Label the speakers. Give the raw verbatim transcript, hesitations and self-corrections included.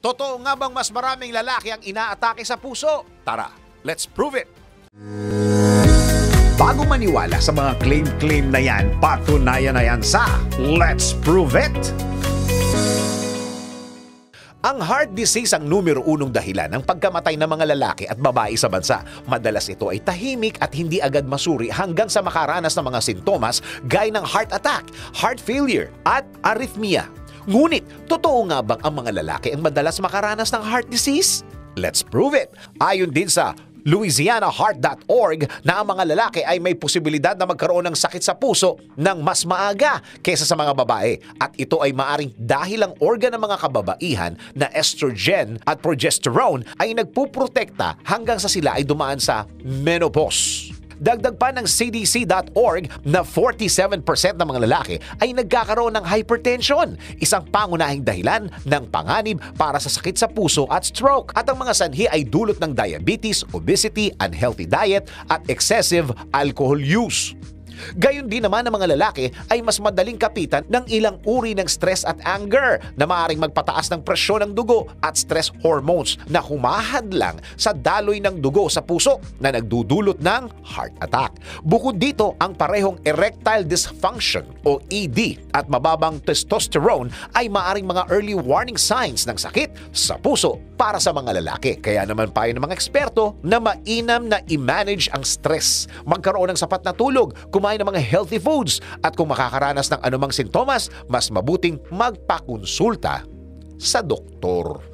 Speaker 1: Totoo nga bang mas maraming lalaki ang inaatake sa puso? Tara, let's prove it!
Speaker 2: Bago maniwala sa mga claim-claim na yan, patunayan na yan sa Let's Prove It!
Speaker 1: Ang heart disease ang numero unong dahilan ng pagkamatay ng mga lalaki at babae sa bansa. Madalas ito ay tahimik at hindi agad masuri hanggang sa makaranas ng mga sintomas gaya ng heart attack, heart failure at arrhythmia. Ngunit, totoo nga bang ang mga lalaki ang madalas makaranas ng heart disease? Let's prove it! Ayon din sa Louisiana Heart dot org na ang mga lalaki ay may posibilidad na magkaroon ng sakit sa puso ng mas maaga kaysa sa mga babae. At ito ay maaring dahil ang organ ng mga kababaihan na estrogen at progesterone ay nagpuprotekta hanggang sa sila ay dumaan sa menopause. Dagdag pa ng C D C dot org na forty-seven percent ng mga lalaki ay nagkakaroon ng hypertension, isang pangunahing dahilan ng panganib para sa sakit sa puso at stroke. At ang mga sanhi ay dulot ng diabetes, obesity, unhealthy diet at excessive alcohol use. Gayon din naman ang mga lalaki ay mas madaling kapitan ng ilang uri ng stress at anger na maaaring magpataas ng presyon ng dugo at stress hormones na humahadlang sa daloy ng dugo sa puso na nagdudulot ng heart attack. Bukod dito, ang parehong erectile dysfunction o E D at mababang testosterone ay maaaring mga early warning signs ng sakit sa puso para sa mga lalaki. Kaya naman payo ng mga eksperto na mainam na i-manage ang stress, magkaroon ng sapat na tulog, kumain ng mga healthy foods at kung makakaranas ng anumang sintomas, mas mabuting magpakonsulta sa doktor.